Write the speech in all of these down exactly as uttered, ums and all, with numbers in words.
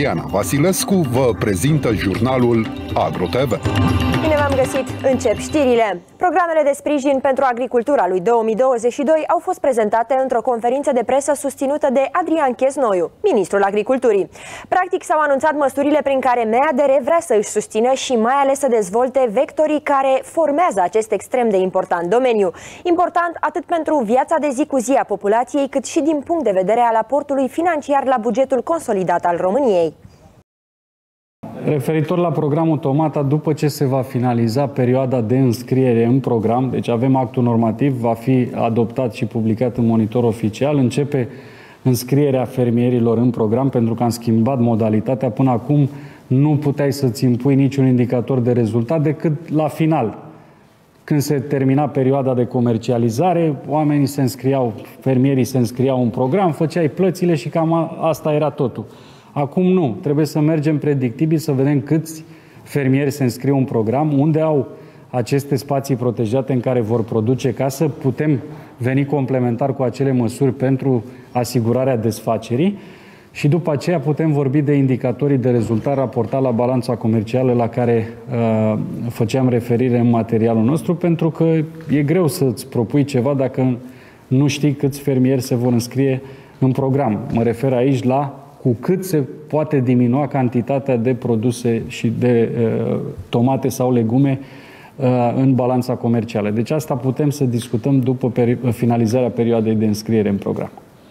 Iuliana Vasilescu vă prezintă jurnalul AgroTV. Bine v-am găsit! Încep știrile. Programele de sprijin pentru agricultura lui două mii douăzeci și doi au fost prezentate într-o conferință de presă susținută de Adrian Chesnoiu, ministrul agriculturii. Practic s-au anunțat măsurile prin care M A D R vrea să își susțină și mai ales să dezvolte vectorii care formează acest extrem de important domeniu. Important atât pentru viața de zi cu zi a populației, cât și din punct de vedere al aportului financiar la bugetul consolidat al României. Referitor la programul Tomata, după ce se va finaliza perioada de înscriere în program, deci avem actul normativ, va fi adoptat și publicat în monitor oficial, începe înscrierea fermierilor în program, pentru că am schimbat modalitatea. Până acum nu puteai să-ți impui niciun indicator de rezultat decât la final. Când se termina perioada de comercializare, oamenii se înscriau, fermierii se înscriau în program, făceai plățile și cam asta era totul. Acum nu. Trebuie să mergem predictibil, să vedem câți fermieri se înscriu în program, unde au aceste spații protejate în care vor produce, ca să putem veni complementar cu acele măsuri pentru asigurarea desfacerii și după aceea putem vorbi de indicatorii de rezultat raportat la balanța comercială la care uh, făceam referire în materialul nostru, pentru că e greu să-ți propui ceva dacă nu știi câți fermieri se vor înscrie în program. Mă refer aici la cu cât se poate diminua cantitatea de produse și de uh, tomate sau legume uh, în balanța comercială. Deci asta putem să discutăm după peri finalizarea perioadei de înscriere în program.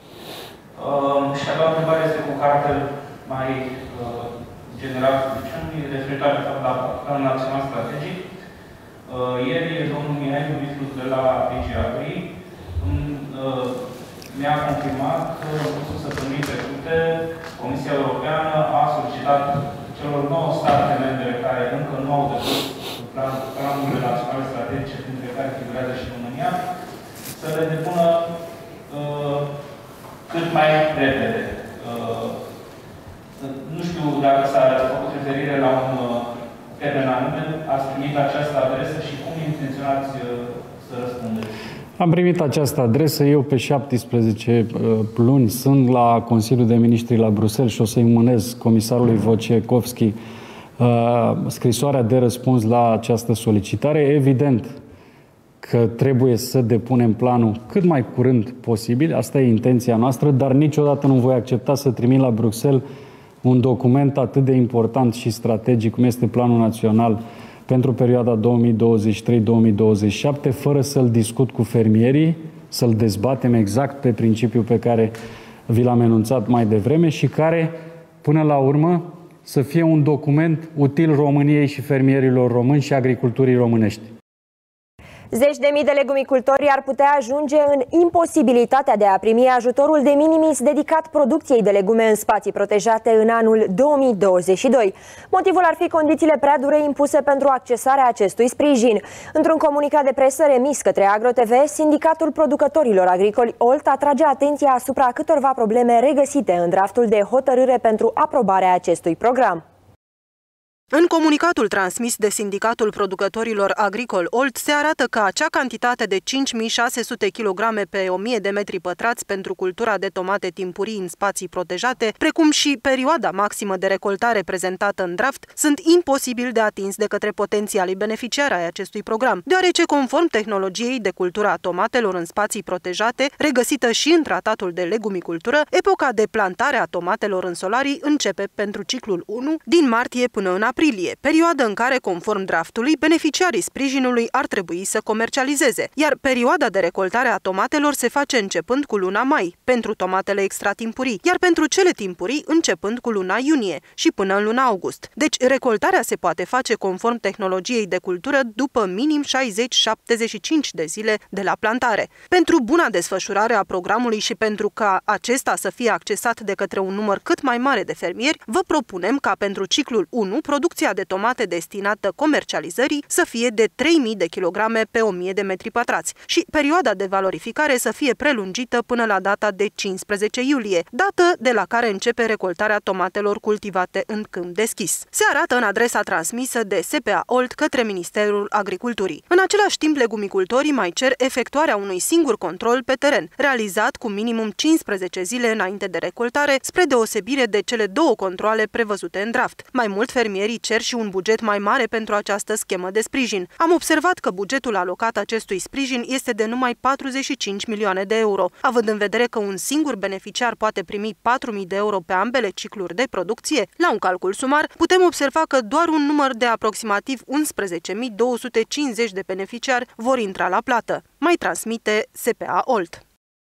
Uh, și a doua întrebare este cu caracter mai uh, general, referitoare la Planul Național Strategic. Uh, ieri, domnul Mihai, ministrul de la D G Agri, uh, mi-a confirmat că în cursul săptămânii trecute Comisia Europeană a solicitat celor nouă state membre care încă nu au depus plan, planurile naționale strategice, printre care figurează și România, să le depună uh, cât mai repede. Uh, nu știu dacă s-a făcut referire la un uh, termen anume, ați primit această adresă și cum intenționați uh, să răspundeți? Am primit această adresă. Eu pe șaptesprezece luni sunt la Consiliul de Ministri la Bruxelles și o să-i mânez comisarului Wojciechowski scrisoarea de răspuns la această solicitare. Evident că trebuie să depunem planul cât mai curând posibil, asta e intenția noastră, dar niciodată nu voi accepta să trimit la Bruxelles un document atât de important și strategic cum este Planul Național pentru perioada două mii douăzeci și trei două mii douăzeci și șapte, fără să-l discut cu fermierii, să-l dezbatem exact pe principiul pe care vi l-am enunțat mai devreme și care, până la urmă, să fie un document util României și fermierilor români și agriculturii românești. Zeci de mii de legumicultori ar putea ajunge în imposibilitatea de a primi ajutorul de minimis dedicat producției de legume în spații protejate în anul două mii douăzeci și doi. Motivul ar fi condițiile prea dure impuse pentru accesarea acestui sprijin. Într-un comunicat de presă remis către AgroTV, Sindicatul Producătorilor Agricoli Olt atrage atenția asupra câtorva probleme regăsite în draftul de hotărâre pentru aprobarea acestui program. În comunicatul transmis de Sindicatul Producătorilor Agricoli Olt se arată că acea cantitate de cinci mii șase sute kilograme pe o mie de metri pătrați pentru cultura de tomate timpurii în spații protejate, precum și perioada maximă de recoltare prezentată în draft, sunt imposibil de atins de către potențialii beneficiari ai acestui program, deoarece, conform tehnologiei de cultura a tomatelor în spații protejate, regăsită și în tratatul de legumicultură, epoca de plantare a tomatelor în solarii începe pentru ciclul unu din martie până în aprilie. Aprilie, perioadă în care, conform draftului, beneficiarii sprijinului ar trebui să comercializeze, iar perioada de recoltare a tomatelor se face începând cu luna mai, pentru tomatele extratimpurii, iar pentru cele timpurii începând cu luna iunie și până în luna august. Deci, recoltarea se poate face conform tehnologiei de cultură după minim șaizeci șaptezeci și cinci de zile de la plantare. Pentru buna desfășurare a programului și pentru ca acesta să fie accesat de către un număr cât mai mare de fermieri, vă propunem ca pentru ciclul unu, producția de tomate destinată comercializării să fie de trei mii de kilograme pe o mie de metri pătrați și perioada de valorificare să fie prelungită până la data de cincisprezece iulie, dată de la care începe recoltarea tomatelor cultivate în câmp deschis. Se arată în adresa transmisă de S P A Olt către Ministerul Agriculturii. În același timp, legumicultorii mai cer efectuarea unui singur control pe teren, realizat cu minimum cincisprezece zile înainte de recoltare, spre deosebire de cele două controale prevăzute în draft. Mai mult, fermierii cer și un buget mai mare pentru această schemă de sprijin. Am observat că bugetul alocat acestui sprijin este de numai patruzeci și cinci milioane de euro. Având în vedere că un singur beneficiar poate primi patru mii de euro pe ambele cicluri de producție, la un calcul sumar, putem observa că doar un număr de aproximativ unsprezece mii două sute cincizeci de beneficiari vor intra la plată. Mai transmite S P A Olt.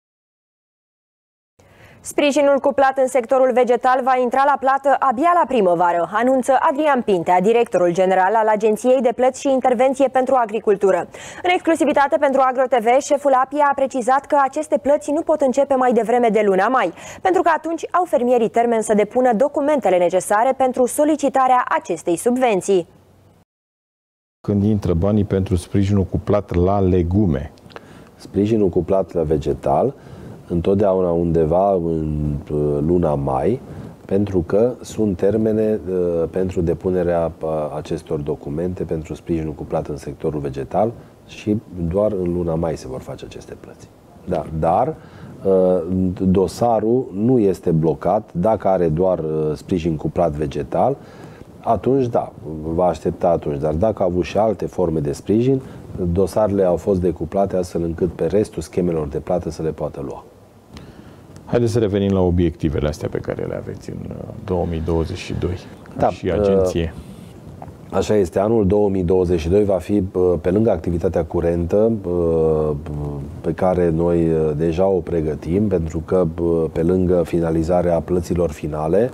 Sprijinul cuplat în sectorul vegetal va intra la plată abia la primăvară, anunță Adrian Pintea, directorul general al Agenției de Plăți și Intervenție pentru Agricultură. În exclusivitate pentru AgroTV, șeful A P I a precizat că aceste plăți nu pot începe mai devreme de luna mai, pentru că atunci au fermierii termen să depună documentele necesare pentru solicitarea acestei subvenții. Când intră banii pentru sprijinul cuplat la legume? Sprijinul cuplat la vegetal întotdeauna undeva în luna mai, pentru că sunt termene uh, pentru depunerea uh, acestor documente pentru sprijinul cuplat în sectorul vegetal și doar în luna mai se vor face aceste plăți. Da, dar uh, dosarul nu este blocat dacă are doar uh, sprijin cuplat vegetal, atunci da, va aștepta atunci, dar dacă a avut și alte forme de sprijin, dosarele au fost decuplate astfel încât pe restul schemelor de plată să le poată lua. Haideți să revenim la obiectivele astea pe care le aveți în două mii douăzeci și doi, da, și agenție. Așa este, anul două mii douăzeci și doi va fi, pe lângă activitatea curentă pe care noi deja o pregătim, pentru că pe lângă finalizarea plăților finale,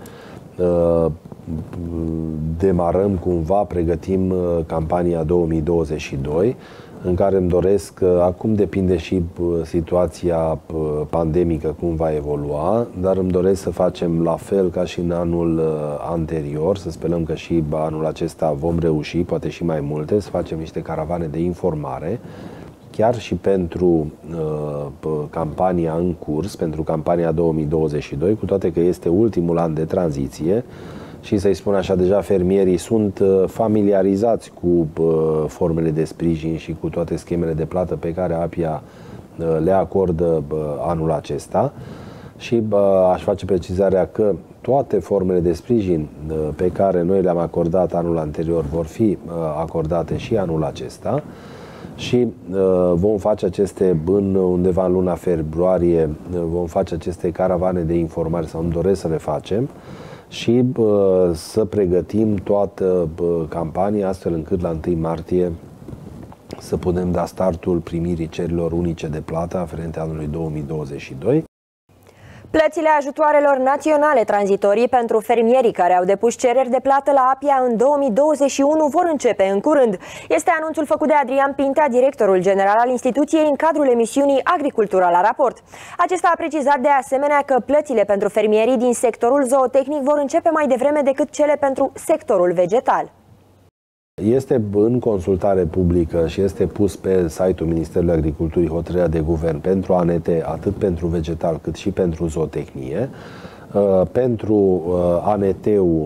demarăm cumva, pregătim campania două mii douăzeci și doi, în care îmi doresc, acum depinde și situația pandemică cum va evolua, dar îmi doresc să facem la fel ca și în anul anterior, să sperăm că și anul acesta vom reuși, poate și mai multe, să facem niște caravane de informare, chiar și pentru uh, campania în curs, pentru campania două mii douăzeci și doi, cu toate că este ultimul an de tranziție, și să-i spun așa, deja fermierii sunt familiarizați cu formele de sprijin și cu toate schemele de plată pe care A P I A le acordă anul acesta. Și aș face precizarea că toate formele de sprijin pe care noi le-am acordat anul anterior vor fi acordate și anul acesta. Și vom face aceste, în undeva în luna februarie, vom face aceste caravane de informare, sau îmi doresc să le facem, și uh, să pregătim toată uh, campania astfel încât la întâi martie să putem da startul primirii cererilor unice de plată aferente anului două mii douăzeci și doi. Plățile ajutoarelor naționale tranzitorii pentru fermierii care au depus cereri de plată la A P I A în două mii douăzeci și unu vor începe în curând. Este anunțul făcut de Adrian Pintea, directorul general al instituției, în cadrul emisiunii Agricultura la raport. Acesta a precizat de asemenea că plățile pentru fermierii din sectorul zootehnic vor începe mai devreme decât cele pentru sectorul vegetal. Este în consultare publică și este pus pe site-ul Ministerului Agriculturii hotărârea de guvern pentru A N T, atât pentru vegetal cât și pentru zootehnie. Pentru A N T-ul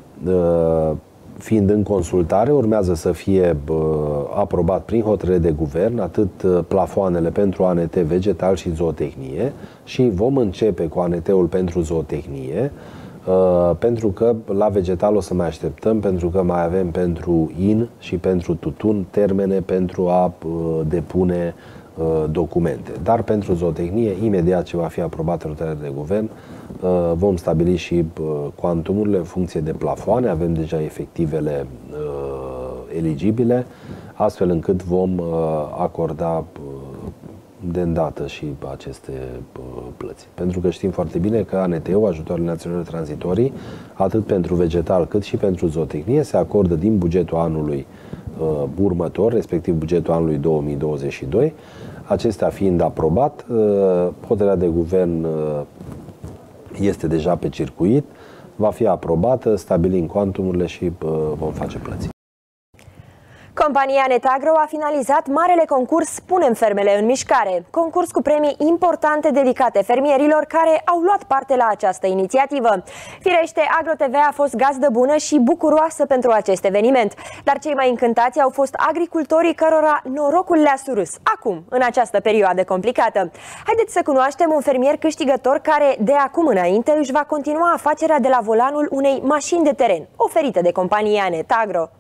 fiind în consultare, urmează să fie aprobat prin hotărâre de guvern atât plafoanele pentru A N T vegetal și zootehnie și vom începe cu A N T-ul pentru zootehnie. Uh, pentru că la vegetal o să mai așteptăm, pentru că mai avem pentru in și pentru tutun termene pentru a uh, depune uh, documente. Dar pentru zootehnie, imediat ce va fi aprobată hotărârea de guvern, uh, vom stabili și uh, cuantumurile în funcție de plafoane, avem deja efectivele uh, eligibile, astfel încât vom uh, acorda uh, de îndată și aceste plăți. Pentru că știm foarte bine că A N T-ul, ajutoarele naționale tranzitorii, atât pentru vegetal cât și pentru zootehnie, se acordă din bugetul anului uh, următor, respectiv bugetul anului două mii douăzeci și doi. Acestea fiind aprobat, uh, hotărârea de guvern uh, este deja pe circuit, va fi aprobată, stabilim cuantumurile și vom face plăți. Compania Netagro a finalizat marele concurs Punem fermele în mișcare, concurs cu premii importante dedicate fermierilor care au luat parte la această inițiativă. Firește, AgroTV a fost gazdă bună și bucuroasă pentru acest eveniment, dar cei mai încântați au fost agricultorii cărora norocul le-a surâs acum, în această perioadă complicată. Haideți să cunoaștem un fermier câștigător care de acum înainte își va continua afacerea de la volanul unei mașini de teren, oferită de compania Netagro.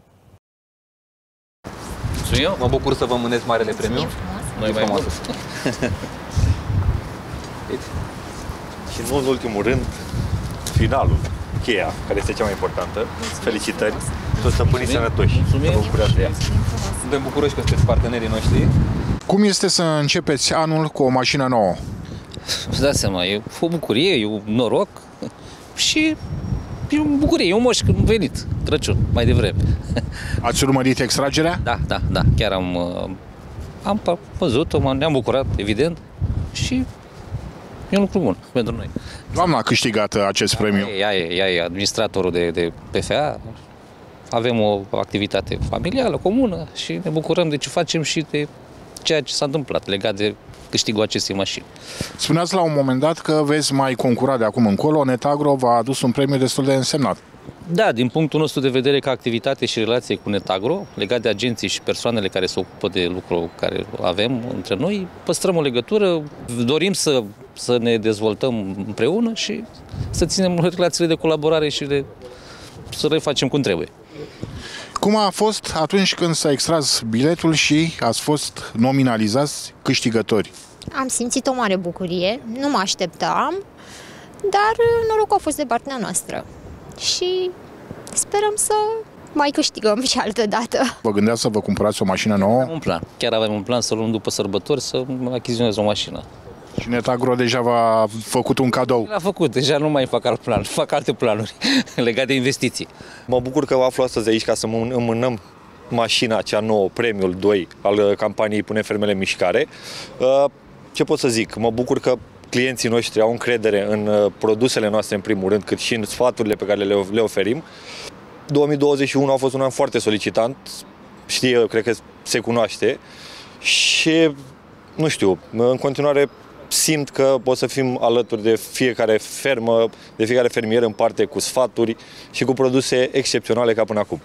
Eu mă bucur să vă mânez marele premiu. Noi mai mult. Și nu în ultimul rând, finalul, cheia, care este cea mai importantă. Felicitări, toți stăpânii sănătoși. Vă bucurați de ea. Suntem bucuroși că sunteți partenerii noștri. Cum este să începeți anul cu o mașină nouă? Îți dați seama, e o bucurie, e un noroc și e o bucurie, e un moș când am venit, Crăciun, mai devreme. Ați urmărit extragerea? Da, da, da, chiar am, am văzut-o, ne-am bucurat, evident, și e un lucru bun pentru noi. Doamna a câștigat acest premiu. Ea e, ea e administratorul de, de P F A, avem o activitate familială, comună și ne bucurăm de ce facem și de ceea ce s-a întâmplat legat de câștigul acestei mașini. Spuneați la un moment dat că veți mai concura de acum încolo. Netagro v-a adus un premiu destul de însemnat. Da, din punctul nostru de vedere ca activitate și relație cu Netagro, legat de agenții și persoanele care se ocupă de lucru care avem între noi, păstrăm o legătură, dorim să, să ne dezvoltăm împreună și să ținem relațiile de colaborare și de, să le facem cum trebuie. Cum a fost atunci când s-a extras biletul și ați fost nominalizați câștigători? Am simțit o mare bucurie, nu mă așteptam, dar norocul a fost de partea noastră și sperăm să mai câștigăm și altă dată. Vă gândeați să vă cumpărați o mașină nouă? Avem un plan, chiar avem un plan să luăm după sărbători să achiziționez o mașină. Și Netagro deja v-a făcut un cadou? L-a făcut, deja nu mai fac alt plan, fac alte planuri legate de investiții. Mă bucur că vă aflu astăzi aici ca să înmânăm mașina cea nouă, premiul doi al campaniei Punem fermele în mișcare. Ce pot să zic? Mă bucur că clienții noștri au încredere în produsele noastre în primul rând, cât și în sfaturile pe care le oferim. două mii douăzeci și unu a fost un an foarte solicitant, știe, cred că se cunoaște și, nu știu, în continuare simt că o să fim alături de fiecare fermă, de fiecare fermier în parte, cu sfaturi și cu produse excepționale ca până acum.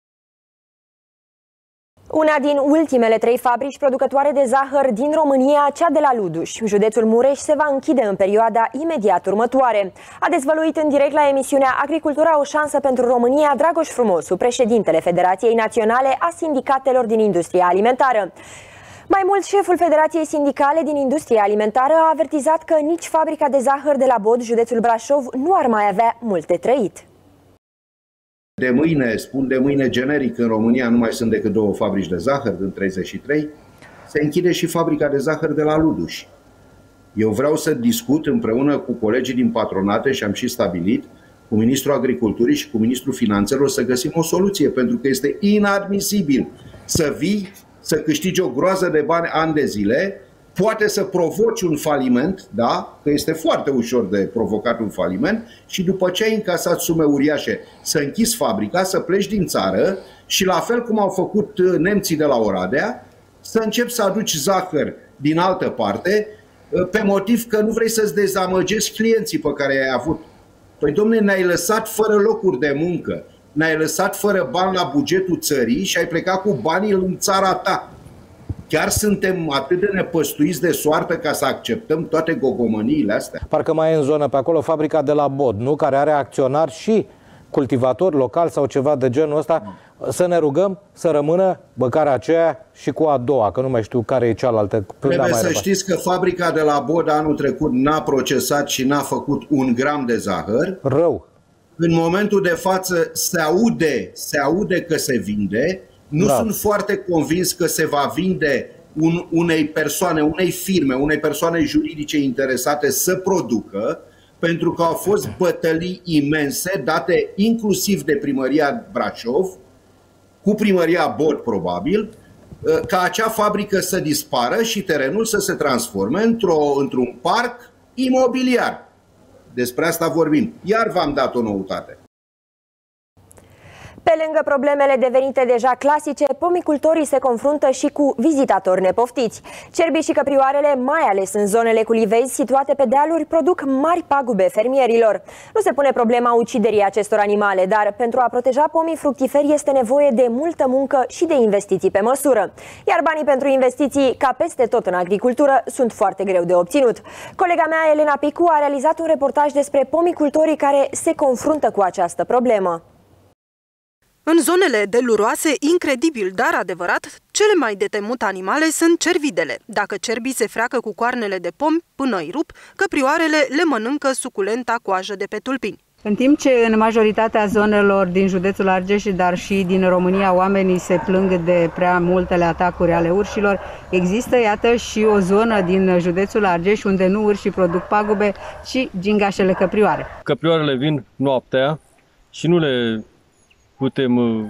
Una din ultimele trei fabrici producătoare de zahăr din România, cea de la Luduș, județul Mureș, se va închide în perioada imediat următoare. A dezvăluit în direct la emisiunea Agricultura o șansă pentru România Dragoș Frumosu, președintele Federației Naționale a Sindicatelor din Industria Alimentară. Mai mult, șeful Federației Sindicale din Industria Alimentară a avertizat că nici fabrica de zahăr de la Bod, județul Brașov, nu ar mai avea multe trăit. De mâine, spun de mâine generic, în România nu mai sunt decât două fabrici de zahăr din treizeci și trei, se închide și fabrica de zahăr de la Luduș. Eu vreau să discut împreună cu colegii din patronate și am și stabilit cu Ministrul Agriculturii și cu Ministrul Finanțelor să găsim o soluție, pentru că este inadmisibil să vii, să câștigi o groază de bani ani de zile, poate să provoci un faliment, da? Că este foarte ușor de provocat un faliment, și după ce ai încasat sume uriașe să închizi fabrica, să pleci din țară și la fel cum au făcut nemții de la Oradea, să începi să aduci zahăr din altă parte pe motiv că nu vrei să-ți dezamăgești clienții pe care i-ai avut. Păi dom'le, ne-ai lăsat fără locuri de muncă, ne-ai lăsat fără bani la bugetul țării și ai plecat cu banii în țara ta. Chiar suntem atât de nepăstuiți de soartă ca să acceptăm toate gogomăniile astea? Parcă mai e în zonă pe acolo fabrica de la Bod, nu? Care are acționar și cultivatori local sau ceva de genul ăsta. Să ne rugăm să rămână băcarea aceea și cu a doua, că nu mai știu care e cealaltă. Trebuie să știți că fabrica de la Bod anul trecut n-a procesat și n-a făcut un gram de zahăr. Rău. În momentul de față se aude, se aude că se vinde. Nu da. Sunt foarte convins că se va vinde un, unei persoane, unei firme, unei persoane juridice interesate să producă, pentru că au fost bătălii imense date inclusiv de primăria Brașov, cu primăria Bod probabil, ca acea fabrică să dispară și terenul să se transforme într-o, într-un parc imobiliar. Despre asta vorbim. Iar v-am dat o noutate. Pe lângă problemele devenite deja clasice, pomicultorii se confruntă și cu vizitatori nepoftiți. Cerbii și căprioarele, mai ales în zonele cu livezi situate pe dealuri, produc mari pagube fermierilor. Nu se pune problema uciderii acestor animale, dar pentru a proteja pomii fructiferi este nevoie de multă muncă și de investiții pe măsură. Iar banii pentru investiții, ca peste tot în agricultură, sunt foarte greu de obținut. Colega mea, Elena Picu, a realizat un reportaj despre pomicultorii care se confruntă cu această problemă. În zonele deluroase, incredibil, dar adevărat, cele mai de temut animale sunt cervidele. Dacă cerbii se freacă cu coarnele de pom până îi rup, căprioarele le mănâncă suculenta coajă de pe tulpini. În timp ce în majoritatea zonelor din județul Argeș, dar și din România, oamenii se plâng de prea multele atacuri ale urșilor, există, iată, și o zonă din județul Argeș unde nu urșii produc pagube, ci gingașele căprioare. Căprioarele vin noaptea și nu le putem uh,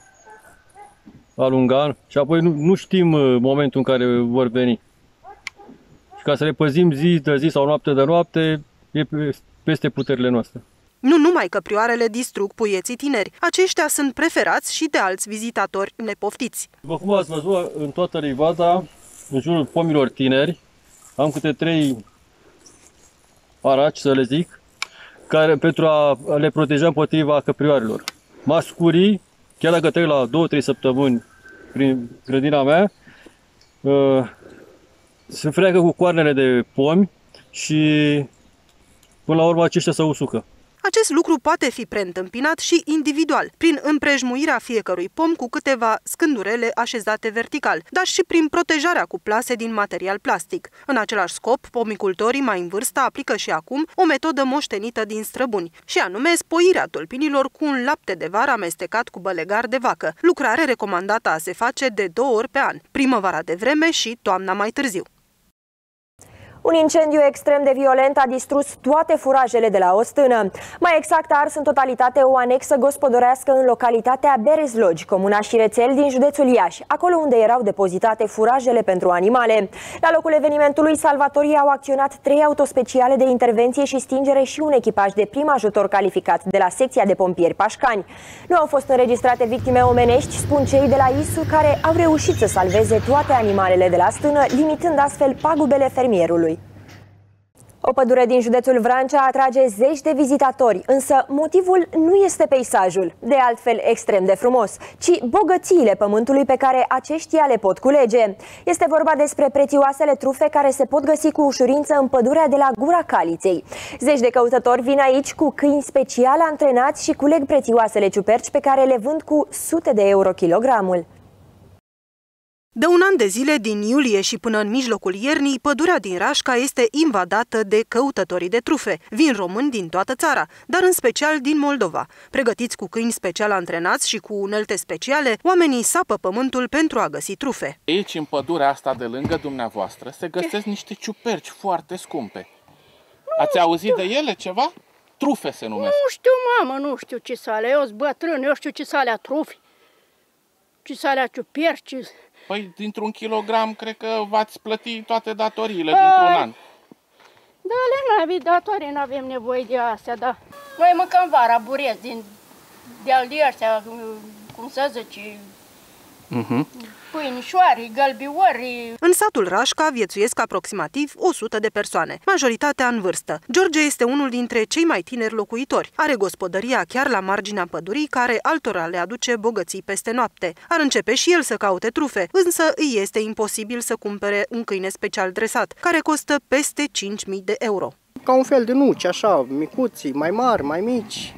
alunga și apoi nu, nu știm uh, momentul în care vor veni. Și ca să le păzim zi de zi sau noapte de noapte, e peste puterile noastre. Nu numai căprioarele distrug puieții tineri, aceștia sunt preferați și de alți vizitatori nepoftiți. După cum ați văzut, în toată Rivada, în jurul pomilor tineri, am câte trei araci, să le zic, care, pentru a le proteja împotriva căprioarelor. Mascurii, chiar dacă trec la două trei săptămâni prin grădina mea, se freacă cu coarnele de pomi și până la urmă aceștia se usucă. Acest lucru poate fi preîntâmpinat și individual, prin împrejmuirea fiecărui pom cu câteva scândurele așezate vertical, dar și prin protejarea cu plase din material plastic. În același scop, pomicultorii mai în vârstă aplică și acum o metodă moștenită din străbuni, și anume spoirea tulpinilor cu un lapte de vară amestecat cu bălegar de vacă, lucrare recomandată a se face de două ori pe an, primăvara de vreme și toamna mai târziu. Un incendiu extrem de violent a distrus toate furajele de la o stână. Mai exact, a ars în totalitate o anexă gospodărească în localitatea Berezlogi, comuna Șirețel din județul Iași, acolo unde erau depozitate furajele pentru animale. La locul evenimentului, salvatorii au acționat trei autospeciale de intervenție și stingere și un echipaj de prim ajutor calificat de la secția de pompieri Pașcani. Nu au fost înregistrate victime omenești, spun cei de la I S U, care au reușit să salveze toate animalele de la stână, limitând astfel pagubele fermierului. O pădure din județul Vrancea atrage zeci de vizitatori, însă motivul nu este peisajul, de altfel extrem de frumos, ci bogățiile pământului pe care aceștia le pot culege. Este vorba despre prețioasele trufe care se pot găsi cu ușurință în pădurea de la Gura Caliței. Zeci de căutători vin aici cu câini special antrenați și culeg prețioasele ciuperci pe care le vând cu sute de euro kilogramul. De un an de zile, din iulie și până în mijlocul iernii, pădurea din Rașca este invadată de căutătorii de trufe. Vin români din toată țara, dar în special din Moldova. Pregătiți cu câini special antrenați și cu unelte speciale, oamenii sapă pământul pentru a găsi trufe. Aici, în pădurea asta de lângă dumneavoastră, se găsesc niște ciuperci foarte scumpe. Ați auzit de ele ceva? Trufe se numesc. Nu știu, mamă, nu știu ce sale. Eu sunt bătrân, eu știu ce sale a trufi, ce sale a ciuperci. Păi, dintr-un kilogram, cred că v-ați plăti toate datoriile dintr-un an. Da, le n-avem datorii, nu avem nevoie de astea, da. Noi mâncăm vara burezi din de-al de ăștia, cum să zice, uh-huh. pâinișoari, gălbiori. În satul Rașca viețuiesc aproximativ o sută de persoane, majoritatea în vârstă. George este unul dintre cei mai tineri locuitori. Are gospodăria chiar la marginea pădurii, care altora le aduce bogății peste noapte. Ar începe și el să caute trufe, însă îi este imposibil să cumpere un câine special dresat, care costă peste cinci mii de euro. Ca un fel de nuci, așa, micuții, mai mari, mai mici.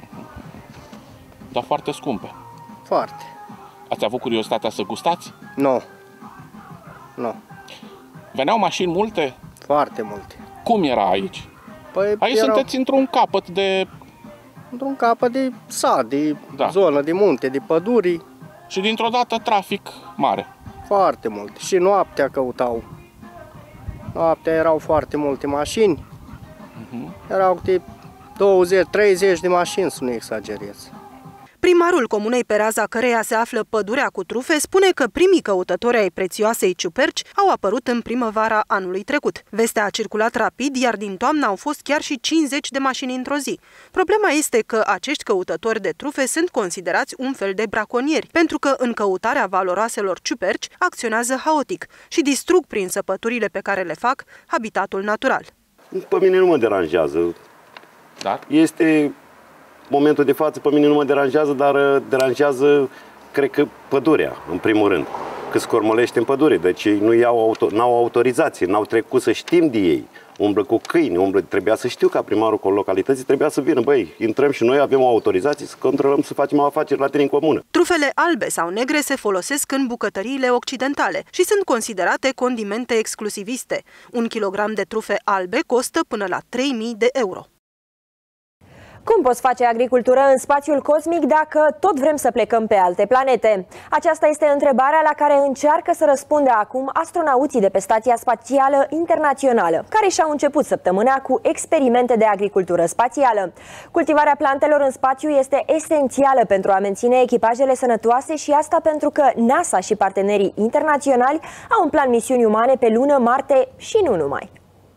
Dar foarte scumpe. Foarte. Ați avut curiozitatea să gustați? Nu. Nu. Veneau mașini multe? Foarte multe. Cum era aici? Păi aici erau... sunteți într-un capăt de... Într-un capăt de sat, de da. zonă, de munte, de păduri. Și dintr-o dată trafic mare. Foarte mult. Și noaptea căutau. Noaptea erau foarte multe mașini. Uh-huh. Erau de douăzeci treizeci de mașini, să nu exagerez. Primarul comunei pe raza căreia se află pădurea cu trufe spune că primii căutători ai prețioasei ciuperci au apărut în primăvara anului trecut. Vestea a circulat rapid, iar din toamnă au fost chiar și cincizeci de mașini într-o zi. Problema este că acești căutători de trufe sunt considerați un fel de braconieri, pentru că în căutarea valoroaselor ciuperci acționează haotic și distrug prin săpăturile pe care le fac habitatul natural. Pe mine nu mă deranjează. Da? Este momentul de față, pe mine nu mă deranjează, dar deranjează, cred că, pădurea, în primul rând. Că scormolește în pădure, deci ei nu iau auto, n-au autorizație, n-au trecut să știm de ei. Umblă cu câini, umblă, trebuia să știu ca primarul localității, trebuia să vină, băi, intrăm și noi, avem o autorizație să controlăm, să facem o afaceri la tine în comună. Trufele albe sau negre se folosesc în bucătăriile occidentale și sunt considerate condimente exclusiviste. Un kilogram de trufe albe costă până la trei mii de euro. Cum poți face agricultură în spațiul cosmic dacă tot vrem să plecăm pe alte planete? Aceasta este întrebarea la care încearcă să răspundă acum astronauții de pe Stația Spațială Internațională, care și-au început săptămâna cu experimente de agricultură spațială. Cultivarea plantelor în spațiu este esențială pentru a menține echipajele sănătoase și asta pentru că NASA și partenerii internaționali au în plan misiuni umane pe Lună, Marte și nu numai.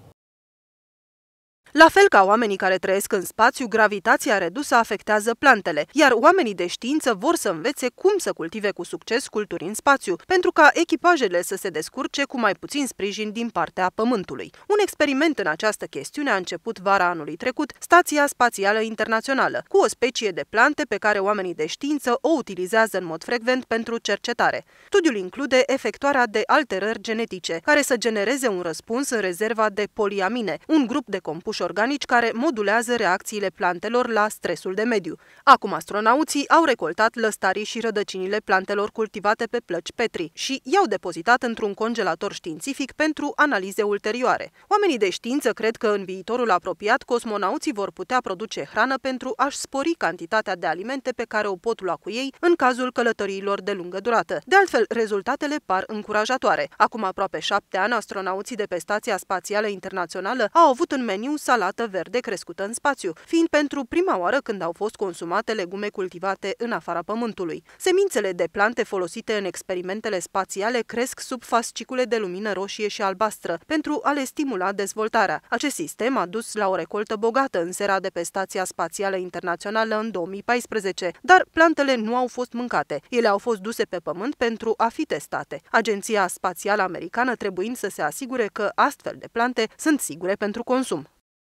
La fel ca oamenii care trăiesc în spațiu, gravitația redusă afectează plantele, iar oamenii de știință vor să învețe cum să cultive cu succes culturi în spațiu, pentru ca echipajele să se descurce cu mai puțin sprijin din partea Pământului. Un experiment în această chestiune a început vara anului trecut, Stația Spațială Internațională, cu o specie de plante pe care oamenii de știință o utilizează în mod frecvent pentru cercetare. Studiul include efectuarea de alterări genetice, care să genereze un răspuns în rezerva de poliamine, un grup de compuși organici care modulează reacțiile plantelor la stresul de mediu. Acum astronauții au recoltat lăstarii și rădăcinile plantelor cultivate pe plăci Petri și i-au depozitat într-un congelator științific pentru analize ulterioare. Oamenii de știință cred că în viitorul apropiat cosmonauții vor putea produce hrană pentru a-și spori cantitatea de alimente pe care o pot lua cu ei în cazul călătoriilor de lungă durată. De altfel, rezultatele par încurajatoare. Acum aproape șapte ani, astronauții de pe Stația Spațială Internațională au avut în meniu salată verde crescută în spațiu, fiind pentru prima oară când au fost consumate legume cultivate în afara Pământului. Semințele de plante folosite în experimentele spațiale cresc sub fascicule de lumină roșie și albastră pentru a le stimula dezvoltarea. Acest sistem a dus la o recoltă bogată în sera de pe Stația Spațială Internațională în două mii paisprezece, dar plantele nu au fost mâncate. Ele au fost duse pe Pământ pentru a fi testate. Agenția Spațială Americană trebuind să se asigure că astfel de plante sunt sigure pentru consum.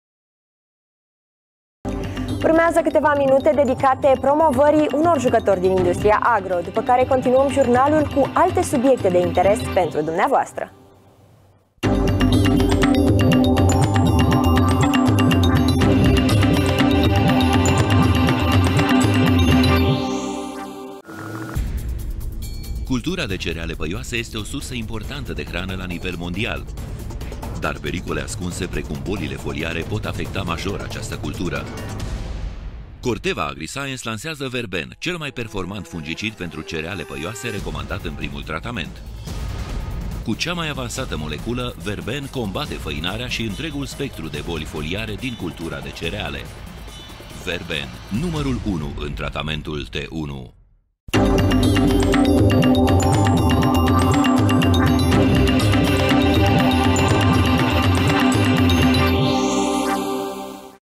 Urmează câteva minute dedicate promovării unor jucători din industria agro, după care continuăm jurnalul cu alte subiecte de interes pentru dumneavoastră. Cultura de cereale păioase este o sursă importantă de hrană la nivel mondial. Dar pericole ascunse precum bolile foliare pot afecta major această cultură. Corteva AgriScience lansează Verben, cel mai performant fungicid pentru cereale păioase recomandat în primul tratament. Cu cea mai avansată moleculă, Verben combate făinarea și întregul spectru de boli foliare din cultura de cereale. Verben, numărul unu în tratamentul T unu.